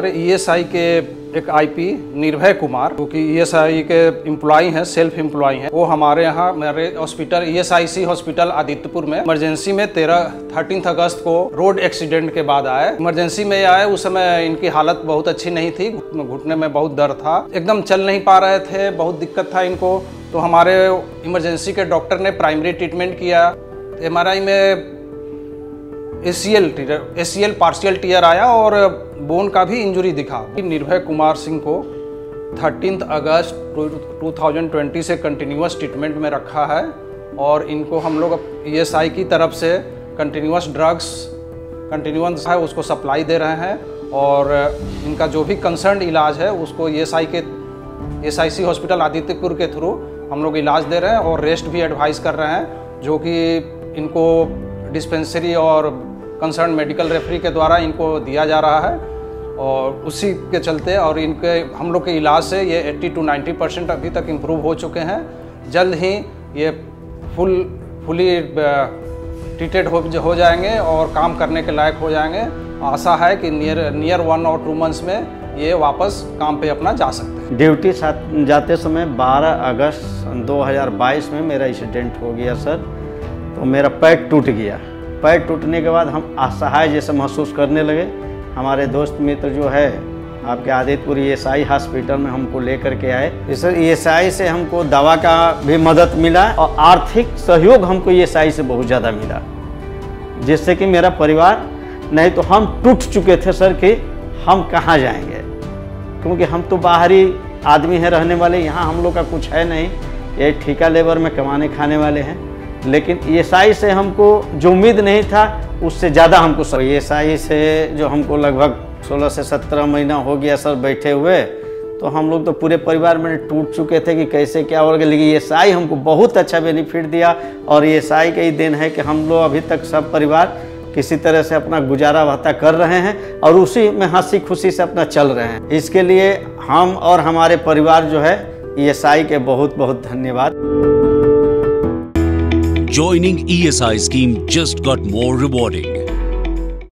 हमारे ईएसआई के एक आईपी निर्भय कुमार, जो कि ईएसआई के एम्प्लॉय हैं, सेल्फ एम्प्लॉय हैं, वो हमारे यहाँ मेरे हॉस्पिटल ईएसआईसी हॉस्पिटल आदित्यपुर में इमरजेंसी में 13 अगस्त को रोड एक्सीडेंट के बाद आए। इमरजेंसी में आए, उस समय इनकी हालत बहुत अच्छी नहीं थी, घुटने में बहुत दर्द था, एकदम चल नहीं पा रहे थे, बहुत दिक्कत था इनको। तो हमारे इमरजेंसी के डॉक्टर ने प्राइमरी ट्रीटमेंट किया। एमआरआई में एसीएल पार्शियल टीयर आया और बोन का भी इंजरी दिखा। निर्भय कुमार सिंह को 13 अगस्त 2020 से कंटिन्यूअस ट्रीटमेंट में रखा है और इनको हम लोग ईएसआई की तरफ से कंटिन्यूअस कंटिन्यूअस है उसको सप्लाई दे रहे हैं और इनका जो भी कंसर्न इलाज है उसको ईएसआईसी हॉस्पिटल आदित्यपुर के थ्रू हम लोग इलाज दे रहे हैं और रेस्ट भी एडवाइस कर रहे हैं, जो कि इनको डिस्पेंसरी और कंसर्न मेडिकल रेफरी के द्वारा इनको दिया जा रहा है और उसी के चलते और इनके हम लोग के इलाज से ये 80 to 90% अभी तक इम्प्रूव हो चुके हैं। जल्द ही ये फुली ट्रीटेड हो जाएंगे और काम करने के लायक हो जाएंगे। आशा है कि नियर 1 or 2 मंथ्स में ये वापस काम पे अपना जा सकते हैं। ड्यूटी जाते समय 12 अगस्त 2022 में मेरा एक्सीडेंट हो गया सर। तो मेरा पैर टूट गया। पैर टूटने के बाद हम असहाय जैसे महसूस करने लगे। हमारे दोस्त मित्र जो है आपके आदित्यपुर ईएसआई हॉस्पिटल में हमको लेकर के आए। इस ईएसआई से हमको दवा का भी मदद मिला और आर्थिक सहयोग हमको ईएसआई से बहुत ज़्यादा मिला, जिससे कि मेरा परिवार, नहीं तो हम टूट चुके थे सर कि हम कहाँ जाएंगे, क्योंकि हम तो बाहरी आदमी हैं रहने वाले, यहाँ हम लोग का कुछ है नहीं, ये ठेका लेबर में कमाने खाने वाले हैं। लेकिन ईएसआई से हमको जो उम्मीद नहीं था उससे ज़्यादा हमको सर ईएसआई से जो हमको लगभग 16 से 17 महीना हो गया सर बैठे हुए, तो हम लोग तो पूरे परिवार में टूट चुके थे कि कैसे क्या होगा। लेकिन ईएसआई हमको बहुत अच्छा बेनिफिट दिया और ईएसआई का ही देन है कि हम लोग अभी तक सब परिवार किसी तरह से अपना गुजारा भत्ता कर रहे हैं और उसी में हंसी खुशी से अपना चल रहे हैं। इसके लिए हम और हमारे परिवार जो है ईएसआई के बहुत बहुत धन्यवाद। Joining ESI scheme just got more rewarding.